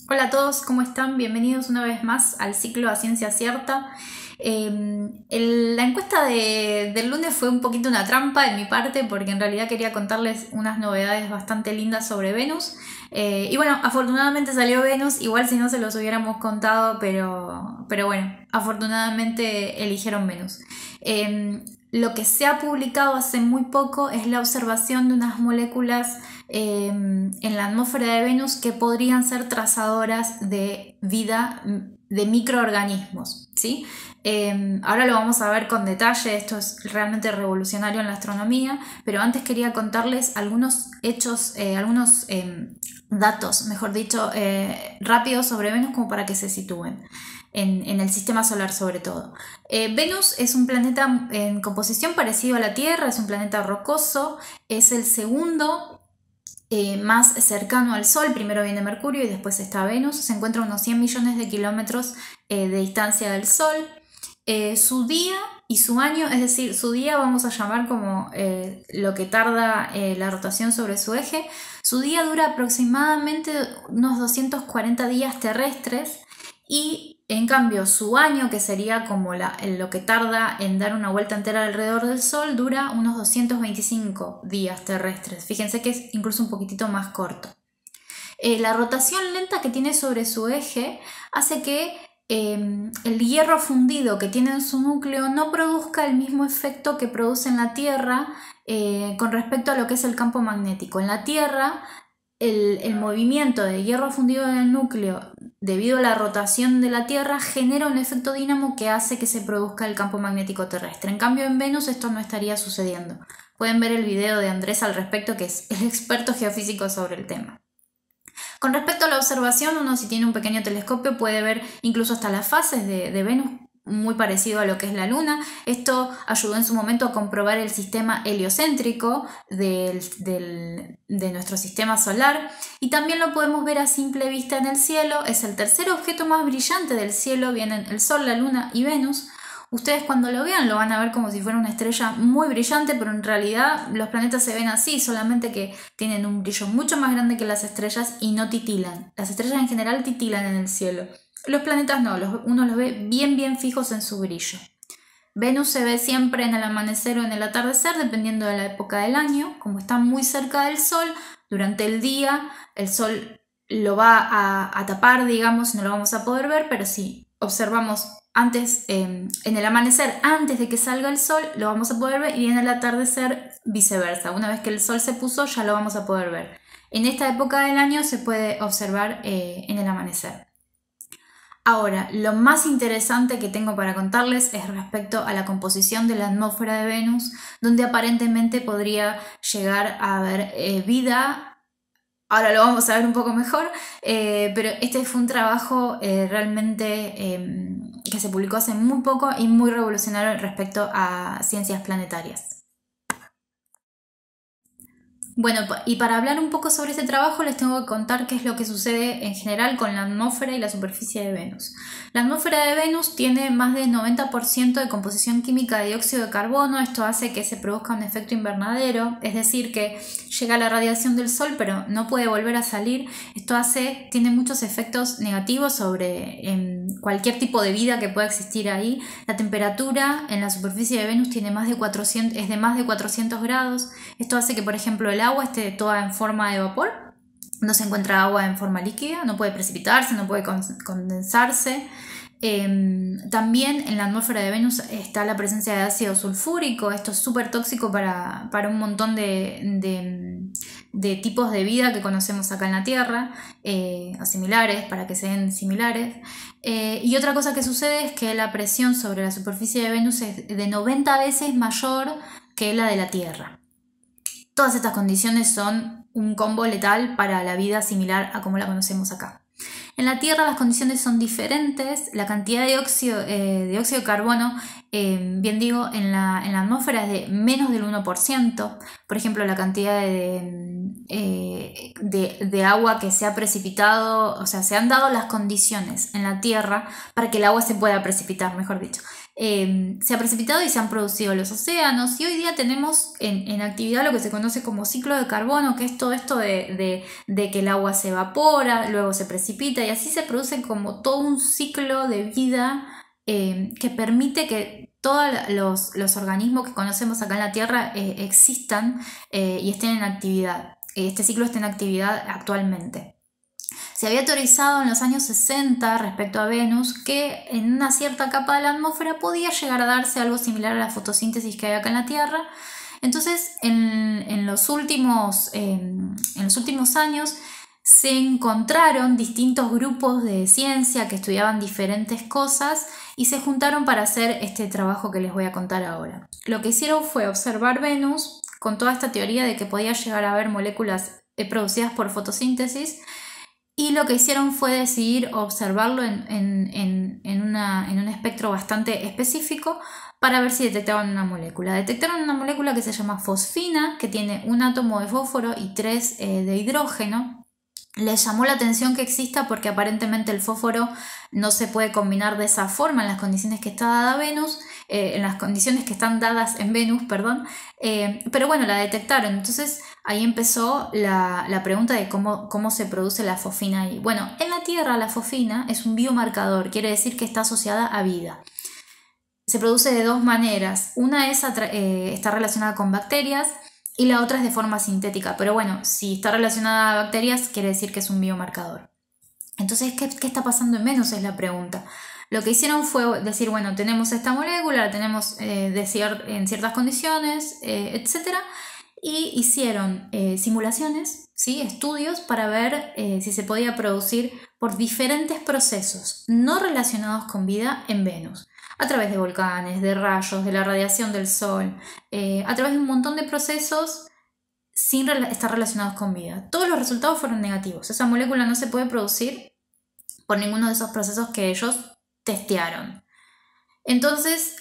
Hola a todos, ¿cómo están? Bienvenidos una vez más al ciclo A Ciencia Cierta. La encuesta del lunes fue un poquito una trampa de mi parte porque en realidad quería contarles unas novedades bastante lindas sobre Venus. Y bueno, afortunadamente salió Venus, igual si no se los hubiéramos contado, pero bueno, afortunadamente eligieron Venus. Lo que se ha publicado hace muy poco es la observación de unas moléculas en la atmósfera de Venus que podrían ser trazadoras de vida de microorganismos, ¿sí? Ahora lo vamos a ver con detalle, esto es realmente revolucionario en la astronomía, pero antes quería contarles algunos hechos, algunos datos, mejor dicho, rápidos sobre Venus como para que se sitúen. En el sistema solar sobre todo. Venus es un planeta en composición parecido a la Tierra, es un planeta rocoso, es el segundo más cercano al Sol. Primero viene Mercurio y después está Venus. Se encuentra a unos 100 millones de kilómetros de distancia del Sol. Su día y su año, es decir, su día vamos a llamar como lo que tarda la rotación sobre su eje. Su día dura aproximadamente unos 240 días terrestres y en cambio su año, que sería como lo que tarda en dar una vuelta entera alrededor del Sol, dura unos 225 días terrestres. Fíjense que es incluso un poquitito más corto. La rotación lenta que tiene sobre su eje hace que el hierro fundido que tiene en su núcleo no produzca el mismo efecto que produce en la Tierra con respecto a lo que es el campo magnético. En la Tierra, el movimiento de hierro fundido en el núcleo debido a la rotación de la Tierra genera un efecto dínamo que hace que se produzca el campo magnético terrestre. En cambio en Venus esto no estaría sucediendo. Pueden ver el video de Andrés al respecto, que es el experto geofísico sobre el tema. Con respecto a la observación, uno si tiene un pequeño telescopio puede ver incluso hasta las fases de Venus, muy parecido a lo que es la Luna. Esto ayudó en su momento a comprobar el sistema heliocéntrico de nuestro sistema solar y también lo podemos ver a simple vista en el cielo. Es el tercer objeto más brillante del cielo, vienen el Sol, la Luna y Venus. Ustedes cuando lo vean lo van a ver como si fuera una estrella muy brillante, pero en realidad los planetas se ven así, solamente que tienen un brillo mucho más grande que las estrellas y no titilan. Las estrellas en general titilan en el cielo. Los planetas no, uno los ve bien fijos en su brillo. Venus se ve siempre en el amanecer o en el atardecer, dependiendo de la época del año. Como está muy cerca del Sol, durante el día el Sol lo va a tapar, digamos, y no lo vamos a poder ver, pero si observamos antes, en el amanecer, antes de que salga el Sol, lo vamos a poder ver, y en el atardecer viceversa. Una vez que el Sol se puso, ya lo vamos a poder ver. En esta época del año se puede observar en el amanecer. Ahora, lo más interesante que tengo para contarles es respecto a la composición de la atmósfera de Venus, donde aparentemente podría llegar a haber vida. Ahora lo vamos a ver un poco mejor, pero este fue un trabajo realmente que se publicó hace muy poco y muy revolucionario respecto a ciencias planetarias. Bueno, y para hablar un poco sobre este trabajo les tengo que contar qué es lo que sucede en general con la atmósfera y la superficie de Venus. La atmósfera de Venus tiene más del 90% de composición química de dióxido de carbono. Esto hace que se produzca un efecto invernadero, es decir, que llega la radiación del Sol pero no puede volver a salir. Esto tiene muchos efectos negativos sobre cualquier tipo de vida que pueda existir ahí. La temperatura en la superficie de Venus es de más de 400 grados. Esto hace que, por ejemplo, el agua esté toda en forma de vapor. No se encuentra agua en forma líquida, no puede precipitarse, no puede condensarse. También en la atmósfera de Venus está la presencia de ácido sulfúrico. Esto es súper tóxico para un montón de tipos de vida que conocemos acá en la Tierra, o similares, para que sean similares. Y otra cosa que sucede es que la presión sobre la superficie de Venus es de 90 veces mayor que la de la Tierra. Todas estas condiciones son un combo letal para la vida similar a como la conocemos acá. En la Tierra las condiciones son diferentes, la cantidad de dióxido de carbono, bien digo, en la atmósfera es de menos del 1%. Por ejemplo, la cantidad de agua que se ha precipitado, o sea, se han dado las condiciones en la Tierra para que el agua se pueda precipitar, mejor dicho. se ha precipitado y se han producido los océanos, y hoy día tenemos en actividad lo que se conoce como ciclo de carbono, que es todo esto de que el agua se evapora, luego se precipita, y así se produce como todo un ciclo de vida que permite que todos los organismos que conocemos acá en la Tierra existan y estén en actividad. Este ciclo está en actividad actualmente. Se había teorizado en los años 60 respecto a Venus que en una cierta capa de la atmósfera podía llegar a darse algo similar a la fotosíntesis que hay acá en la Tierra. Entonces, en los últimos años se encontraron distintos grupos de ciencia que estudiaban diferentes cosas y se juntaron para hacer este trabajo que les voy a contar ahora. Lo que hicieron fue observar Venus con toda esta teoría de que podía llegar a haber moléculas producidas por fotosíntesis, y lo que hicieron fue decidir observarlo en un espectro bastante específico para ver si detectaban una molécula. Detectaron una molécula que se llama fosfina, que tiene un átomo de fósforo y 3 de hidrógeno. Les llamó la atención que exista porque aparentemente el fósforo no se puede combinar de esa forma en las condiciones que está dada Venus, en las condiciones que están dadas en Venus, perdón. Pero bueno, la detectaron. Entonces ahí empezó la pregunta de cómo se produce la fosfina ahí. Bueno, en la Tierra la fosfina es un biomarcador, quiere decir que está asociada a vida. Se produce de dos maneras. Una es está relacionada con bacterias y la otra es de forma sintética. Pero bueno, si está relacionada a bacterias, quiere decir que es un biomarcador. Entonces, ¿qué está pasando en Venus? Es la pregunta. Lo que hicieron fue decir, bueno, tenemos esta molécula, la tenemos en ciertas condiciones, etc. Y hicieron simulaciones, ¿sí? Estudios para ver si se podía producir por diferentes procesos no relacionados con vida en Venus, a través de volcanes, de rayos, de la radiación del Sol, a través de un montón de procesos sin estar relacionados con vida. Todos los resultados fueron negativos. Esa molécula no se puede producir por ninguno de esos procesos que ellos testearon. Entonces,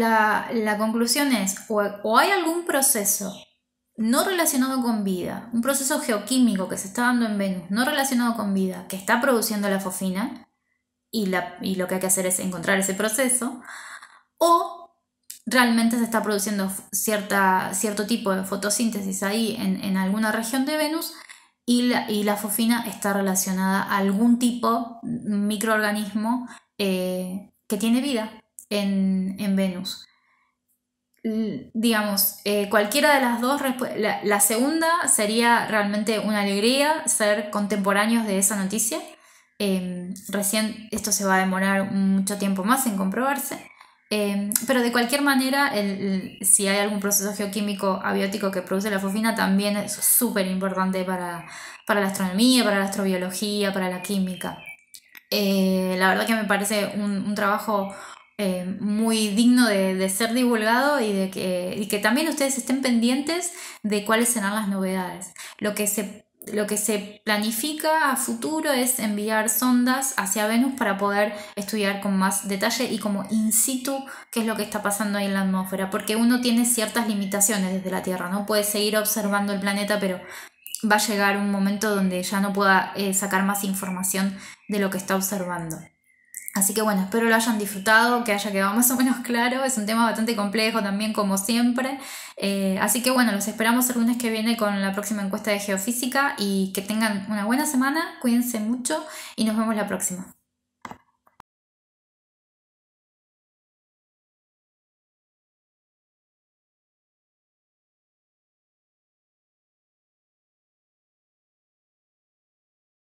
la conclusión es, o hay algún proceso no relacionado con vida, un proceso geoquímico que se está dando en Venus, no relacionado con vida, que está produciendo la fosfina, y lo que hay que hacer es encontrar ese proceso, o realmente se está produciendo cierto tipo de fotosíntesis ahí en alguna región de Venus, y la fosfina está relacionada a algún tipo microorganismo que tiene vida en Venus. Digamos, cualquiera de las dos, la segunda sería realmente una alegría ser contemporáneos de esa noticia. Recién esto se va a demorar mucho tiempo más en comprobarse, pero de cualquier manera, si hay algún proceso geoquímico abiótico que produce la fosfina, también es súper importante para la astronomía, para la astrobiología, para la química. La verdad que me parece un trabajo muy digno de ser divulgado, y que también ustedes estén pendientes de cuáles serán las novedades. Lo que se planifica a futuro es enviar sondas hacia Venus para poder estudiar con más detalle y como in situ qué es lo que está pasando ahí en la atmósfera, porque uno tiene ciertas limitaciones desde la Tierra, no puede seguir observando el planeta, pero va a llegar un momento donde ya no pueda sacar más información de lo que está observando. Así que bueno, espero lo hayan disfrutado, que haya quedado más o menos claro. Es un tema bastante complejo también, como siempre. Así que bueno, los esperamos el lunes que viene con la próxima encuesta de geofísica, y que tengan una buena semana, cuídense mucho y nos vemos la próxima.